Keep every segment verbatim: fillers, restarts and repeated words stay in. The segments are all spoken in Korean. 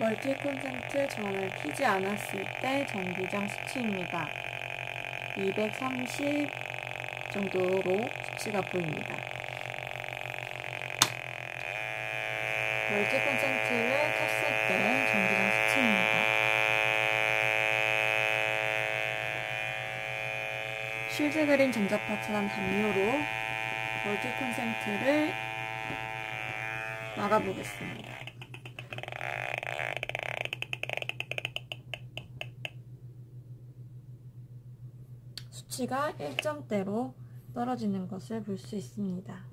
멀티 콘센트 전원을 켜지 않았을 때 전기장 수치입니다. 이백삼십 정도로 수치가 보입니다. 멀티 콘센트를 켰을 때 전기장 수치입니다. 쉴드그린 전자파차단 담요로 멀티 콘센트를 막아보겠습니다. 수치가 일 점대로 떨어지는 것을 볼 수 있습니다.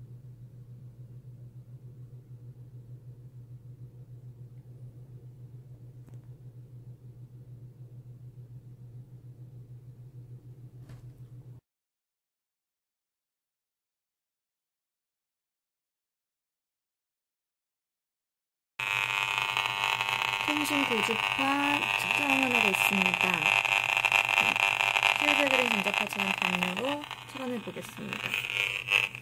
통신 고주파 측정을 하고 있습니다. 쉴드그린 전자파차단 담요로测안해 보겠습니다.